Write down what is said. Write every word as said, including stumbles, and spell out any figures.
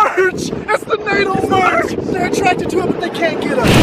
merch! It's the Nado merch! They're attracted to it, but they can't get us.